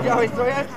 Widziałeś co jest?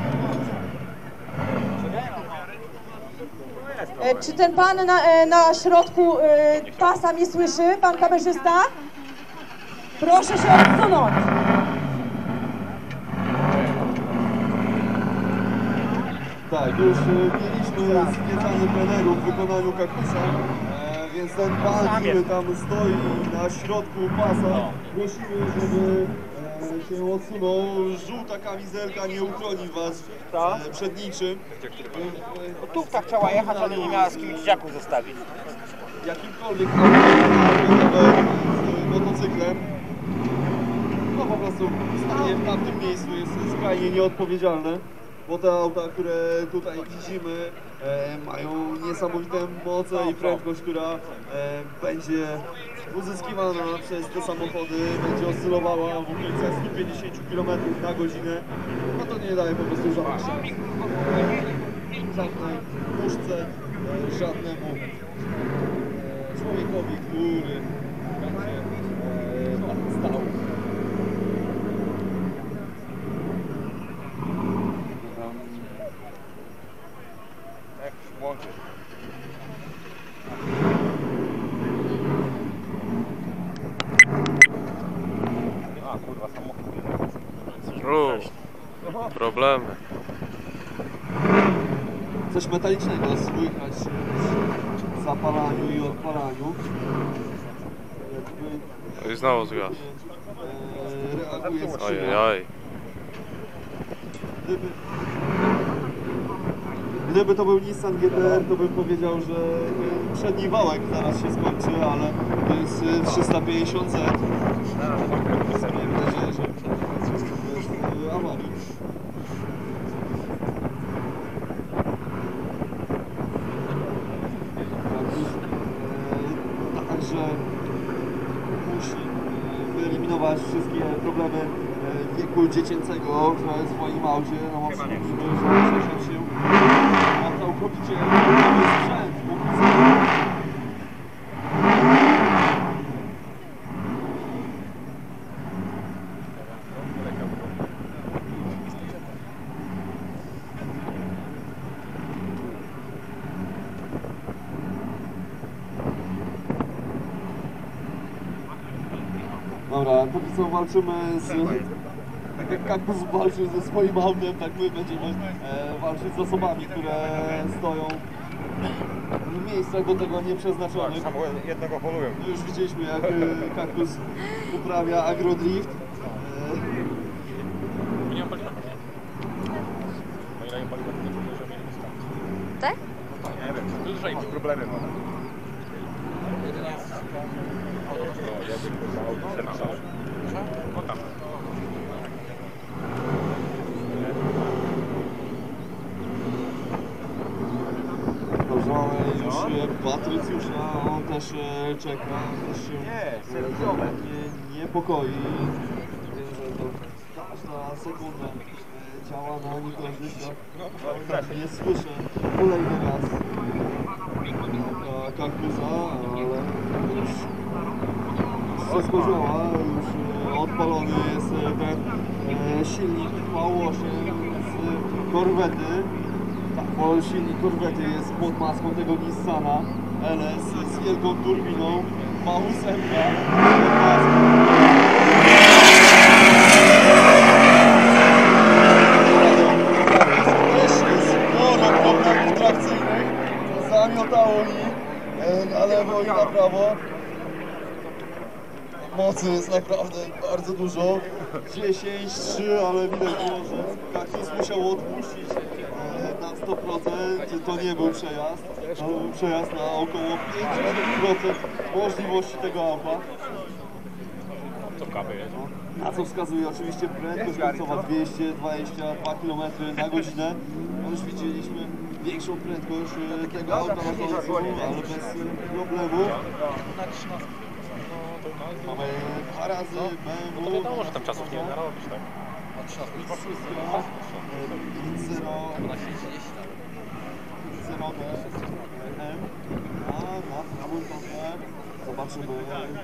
Czy ten pan na środku pasa mnie słyszy, pan kamerzysta? Proszę się odsunąć. Tak, już mieliśmy zwiedzany plenerów w wykonaniu Kaktusa, więc ten pan, który tam stoi na środku pasa, prosimy, żeby się odsunął. Żółta kamizelka nie uchroni was przed niczym. No tu tak chciała jechać, ale nie miała z kim dzieciaków zostawić. Jakimkolwiek autem z motocyklem, no po prostu stanie w tamtym miejscu jest skrajnie nieodpowiedzialne. Bo te auta, które tutaj widzimy, mają niesamowite moce i prędkość, która będzie uzyskiwana przez te samochody, będzie oscylowała w okolicach 150 km na godzinę. No to nie daje po prostu żadnych szans żadnej puszce, żadnemu człowiekowi, który będzie stał. Łączy. A kurwa, samochód. Problemy. Coś metalicznego słychać w zapalaniu i odpalaniu. No i znowu zgasł. Reaguje skrzynia. Ojej. Gdyby to był Nissan GTR, to bym powiedział, że przedni wałek zaraz się skończy, ale to jest 350 Z. Mam nadzieję, że bez awarii. Także musi wyeliminować wszystkie problemy wieku dziecięcego w swoim aucie. No bo przypomnijmy, że 60 się ma całkowicie nowy sprzęt. Dobra, póki co walczymy z... Tak jak Kaktus walczy ze swoim autem, tak my będziemy walczyć z osobami, które stoją w miejscach do tego nieprzeznaczonych. Jednego polują. Już widzieliśmy, jak Kaktus uprawia agrodrift. Nie mam paliwa. No ile im paliwa, to że mieli mieszkać. Tak? Nie wiem, to lżej mi problemy ma. Dobrze, mamy już Patrycjusza, on też czeka, też się niepokoi. Wiem, że to każda sekunda działa na niekorzyść. Nie słyszę kolejny raz Kaktusa, ale już wszystko działa, już odpalony jest ten silnik V8 z Corvety. Tak, bo silnik Corvety jest pod maską tego Nissana LS z wielką turbiną V8. Też sporo problemów trakcyjnych, zamiotało mi na lewo i na prawo. Mocy jest naprawdę bardzo dużo, 10-3, ale widać było, że Kaktus musiał odpuścić na 100%, to nie był przejazd, to był przejazd na około 5% możliwości tego auta. Na co wskazuje oczywiście prędkość końcowa 222 km na godzinę. No już widzieliśmy większą prędkość tego auta na końcu, ale bez problemu. Mamy 2 razy BMW. No to wiadomo, że tam czasów nie narobisz, tak? A na prawą stronę zobaczymy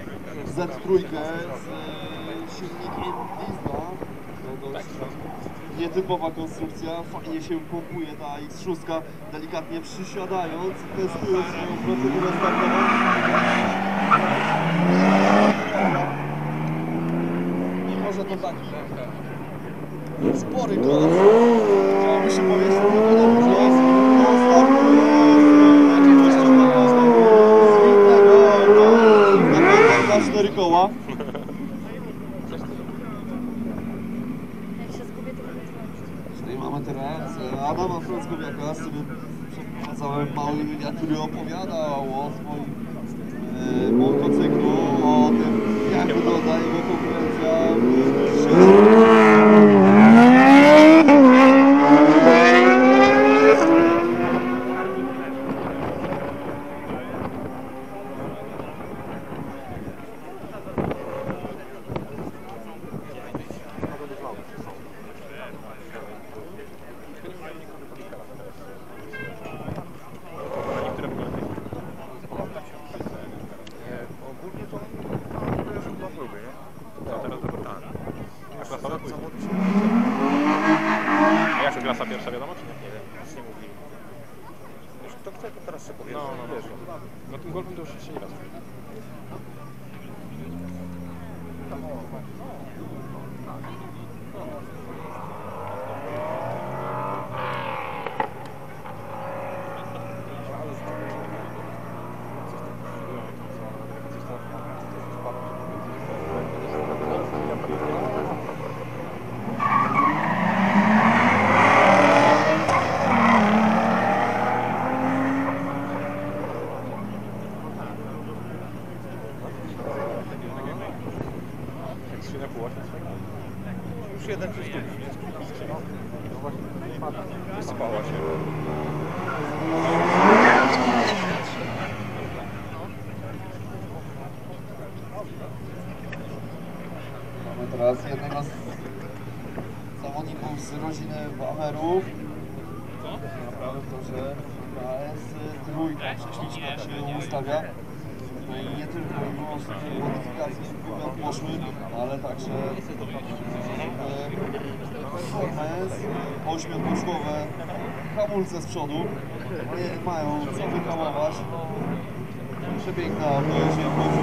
Z3 z silnikiem diesla. Nietypowa konstrukcja, fajnie się pompuje ta X6, delikatnie przysiadając, testując swoją procedurę startową. Mimo, że to taki spory klas, chciałoby się powiedzieć, że to startuje na 4 koła. Tutaj mamy teraz Adama Frąckowiaka, z którym przeprowadzałem mały wywiad, który opowiadał o swoim motocyklu, o tym, jak wygląda jego konkurencja w sieci. A jak klasa pierwsza wiadomo, czy nie? Nie wiem, nic nie mówili. To kto to teraz się powie? No tym golfem to już się nie raz. Już jeden się zgubił. No właśnie, wyspała się. Mamy teraz jednego z zawodników z rodziny Wamerów. Na prawym torze KS trójka się ustawia. No i nie tylko i wyłącznie modyfikacje poszły, ale także performance, 8-pocztowe hamulce z przodu. Nie mają co wyhamować. Przepiękna, jeżeli chodzi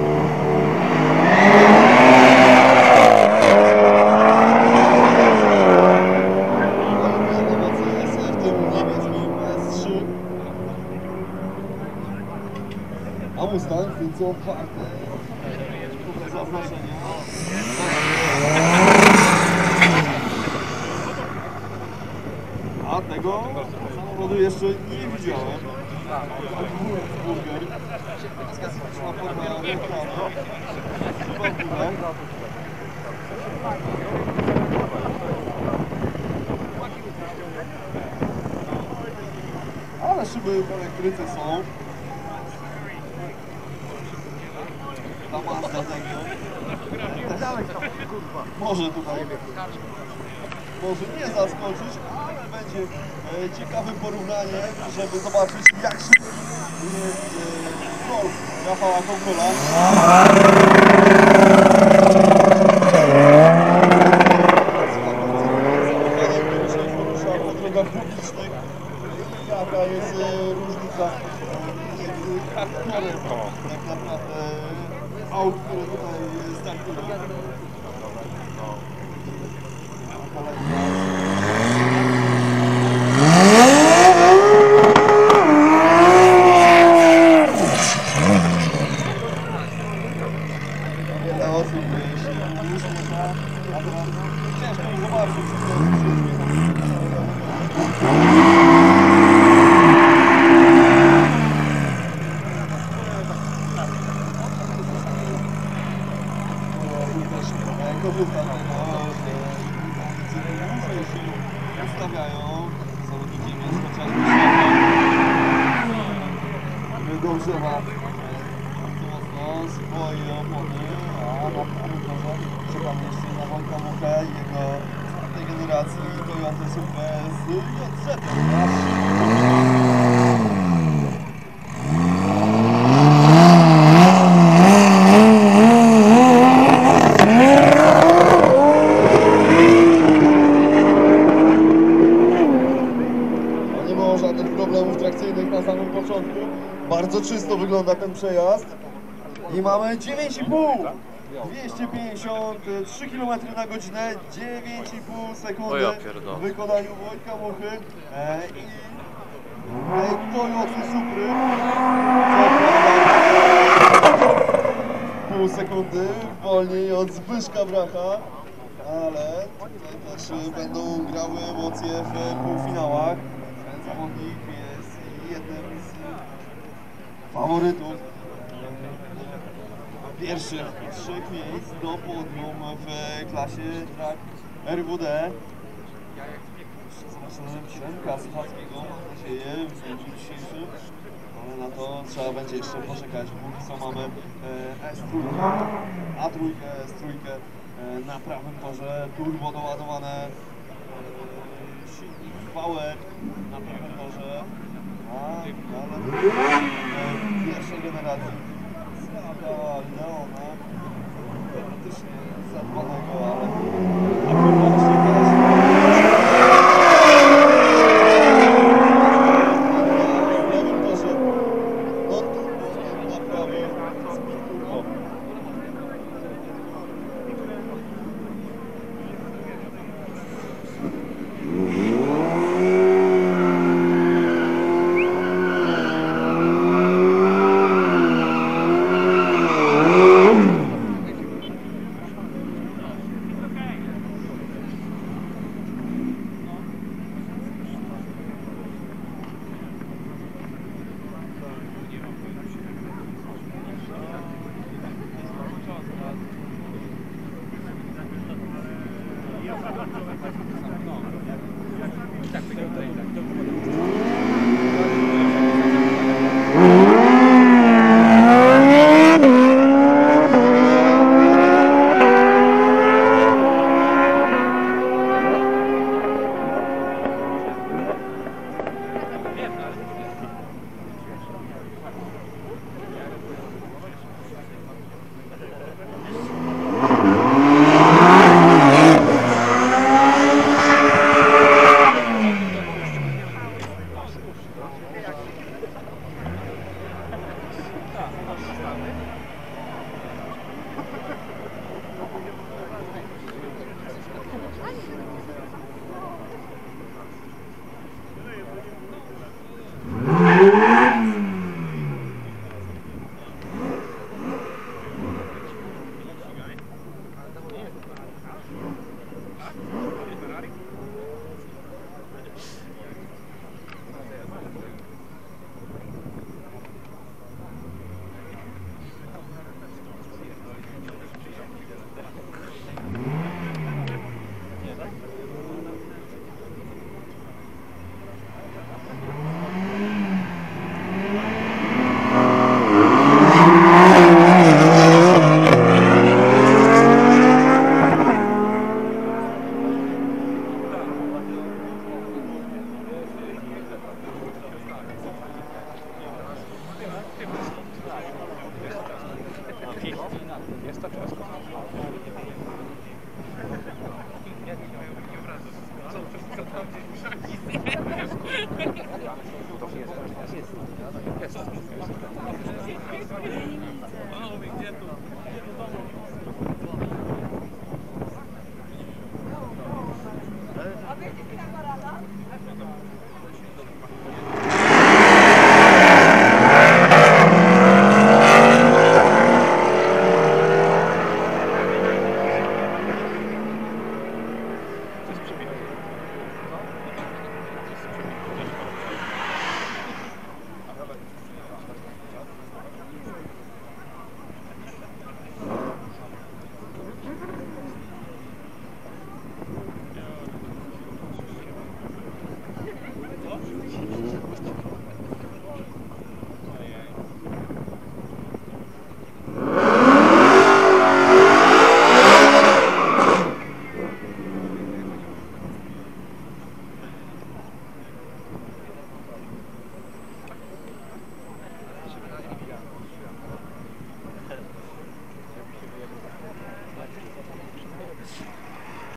o Mustang, więc otwarte zaznaczenia. A tego samochodu jeszcze nie widziałem. Burger. Specyficzna forma reklamy. Ale szyby w elektryce są. Ta Mazda tego. Może tutaj nie zaskoczyć, ale będzie ciekawe porównanie, żeby zobaczyć, jak szybki jest Golf Rafała Kongola. Po drogach publicznych, jaka jest różnica między hardcorem tak naprawdę aut, które tutaj startują. Wiele osób się uśmiecha, a teraz ciężko zobaczyć, kobieta tego, że ludzie się ustawiają, zawodnikiem jest chociażby światło, który dobrze ma mocno swoje opony, a na prawym torze czekam jeszcze na Wojtka Muchę i jego czwartej generacji Toyota Supra z JZ. Bardzo czysto wygląda ten przejazd. I mamy 9,5. 253 km na godzinę, 9,5 sekundy O ja pierdolę. w wykonaniu Wojtka Muchy i Toyoty Supry. Pół sekundy wolniej od Zbyszka Bracha, ale tutaj też będą grały emocje w półfinałach. Ten zawodnik jest jednym z faworytów pierwszych 3 miejsc do podium w klasie track RWD. Zobaczymy Przemka Słuchackiego, mam nadzieję, w dniu dzisiejszym, ale na to trzeba będzie jeszcze poczekać. Póki co mamy S3, A3, S3 na prawym torze, turbo doładowane, silnik Power na prawym torze, ale pierwszej generacji Stada Leona, teoretycznie zadbanego, ale akurat właśnie teraz